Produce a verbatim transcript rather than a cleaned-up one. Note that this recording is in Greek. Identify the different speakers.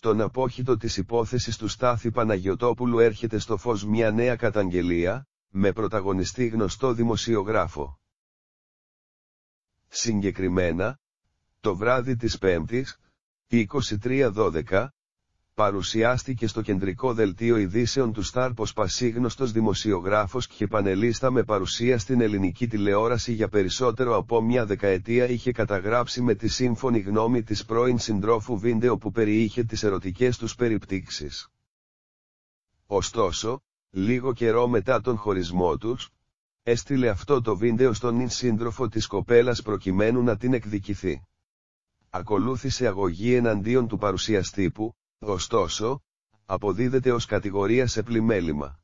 Speaker 1: Στον απόχητο της υπόθεσης του Στάθη Παναγιωτόπουλου έρχεται στο φως μια νέα καταγγελία, με πρωταγωνιστή γνωστό δημοσιογράφο. Συγκεκριμένα, το βράδυ της Πέμπτης, είκοσι τρία δώδεκα, παρουσιάστηκε στο κεντρικό δελτίο ειδήσεων του Σταρ πως πασίγνωστος δημοσιογράφος και πανελίστα με παρουσία στην ελληνική τηλεόραση για περισσότερο από μια δεκαετία είχε καταγράψει με τη σύμφωνη γνώμη της πρώην συντρόφου βίντεο που περιείχε τις ερωτικές τους περιπτύξεις. Ωστόσο, λίγο καιρό μετά τον χωρισμό τους, έστειλε αυτό το βίντεο στον νυν σύντροφο της κοπέλας προκειμένου να την εκδικηθεί. Ακολούθησε αγωγή εναντίον του παρουσιαστή που, ωστόσο, αποδίδεται ως κατηγορία σε πλημέλημα.